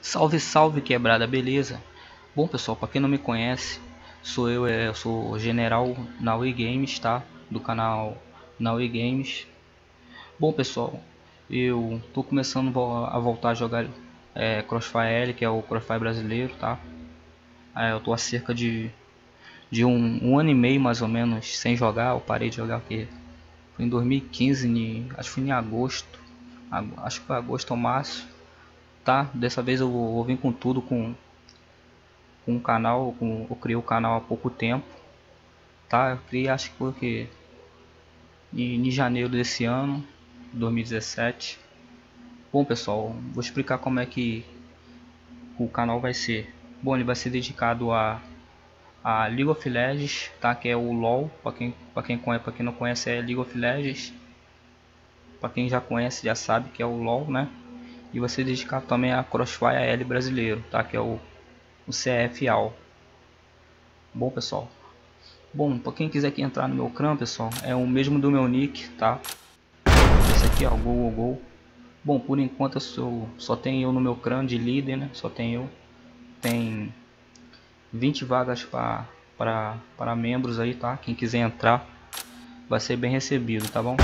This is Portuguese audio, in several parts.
Salve, salve quebrada, beleza? Bom pessoal, para quem não me conhece, eu sou o General Naui Games, tá? Do canal Naui Games. Bom pessoal, eu tô começando a voltar a jogar Crossfire L, que é o Crossfire brasileiro, tá? Eu tô há cerca de um ano e meio mais ou menos sem jogar, eu parei de jogar porque foi em 2015, acho que foi em agosto, acho que foi agosto ou março, tá? Dessa vez eu vou vir com tudo, com o canal, eu criei o canal há pouco tempo, tá? Eu criei acho que foi que em janeiro desse ano, 2017. Bom pessoal, vou explicar como é que o canal vai ser. Bom, ele vai ser dedicado a League of Legends, tá? Que é o LoL, para quem não conhece é League of Legends. Para quem já conhece já sabe que é o LoL, né? E vai ser dedicado também a Crossfire L brasileiro, tá? Que é o CFAO. Bom pessoal, bom, para quem quiser que entrar no meu clã, pessoal, é o mesmo do meu nick, tá? Esse aqui, ó, Gol. Bom, por enquanto só tem eu no meu clã de líder, né? Só tem eu. Tem 20 vagas para membros aí, tá? Quem quiser entrar vai ser bem recebido, tá bom?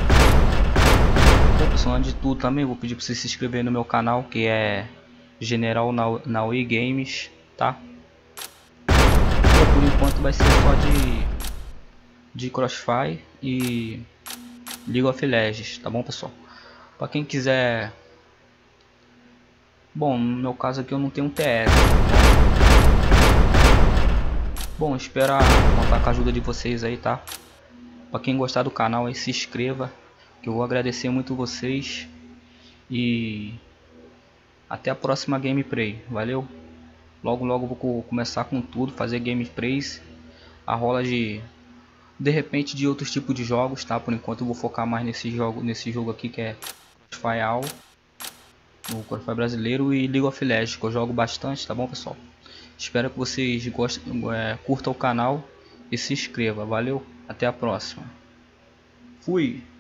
Bom, pessoal, antes de tudo também vou pedir para você se inscrever no meu canal, que é General Naui Games, tá? Bom, por enquanto vai ser só de Crossfire e League of Legends, tá bom, pessoal? Para quem quiser, bom, no meu caso aqui eu não tenho um TS. Bom, espero contar com a ajuda de vocês aí, tá? Para quem gostar do canal aí, se inscreva, que eu vou agradecer muito vocês. E até a próxima gameplay, valeu? Logo logo vou começar com tudo, fazer gameplays, a rola de repente de outros tipos de jogos, tá? Por enquanto eu vou focar mais nesse jogo aqui que é Crossfire, o Crossfire brasileiro e League of Legends, que eu jogo bastante, tá bom, pessoal? Espero que vocês curtam o canal e se inscreva. Valeu, até a próxima. Fui!